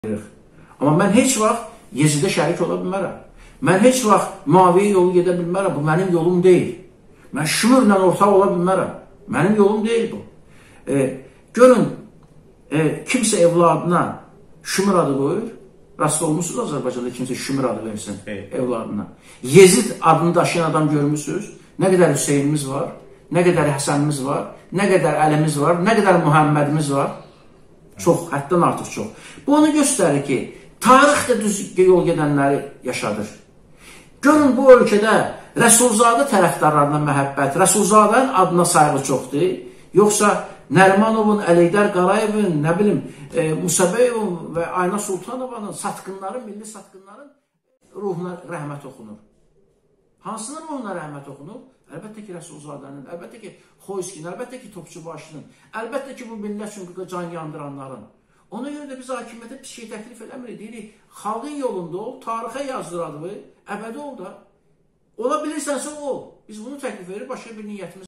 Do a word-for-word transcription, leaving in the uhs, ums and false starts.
Amma mən heç vaxt Yezidə şərik ola bilmərəm. Mən heç vaxt Müaviyə yolu gedə bilmərəm. Bu mənim yolum deyil. Mən Şümürlə ortaq ola bilmərəm. Mənim yolum deyil bu. E, görün, e, kimsə evladına Şümür adı qoyur. Rast olmuşsunuz Azərbaycanda kimsə Şümür adı versin evet. Evladına. Yezid adını daşıyan adam görmüşsünüz. Nə qədər Hüseynimiz var, nə qədər Həsənimiz var, nə qədər Əlimiz var, nə qədər Muhammədimiz var. Çox, həddən artıq çox. Bu onu göstərir ki, tarix də düz yol gedənləri yaşadır. Görün, bu ölkədə Rəsulzadə tərəfdarlarına məhəbbət, Rəsulzadənin adına sayğı çoxdur. Yoxsa Nərimanovun, Əleydər Qarayevin, nə bilim, e, Musabeyevin və Ayna Sultanovanın, satqınların, milli satqınların ruhuna rəhmət oxunur. Hansının ruhuna rəhmət oxunur? Əlbəttə ki, Rəsulzadənin, əlbəttə ki, Xoyskinin, əlbəttə ki, Topçubaşının, əlbəttə ki, bu millət çünki can yandıranların. Ona görə də biz hakimiyyətə pis şey təklif eləmirik. Deyirik, xalqın yolunda ol, tarixə yazdır adını, əbədi ol da. Ola bilirsənsə ol. Biz bunu təklif edirik, başqa bir niyyətimiz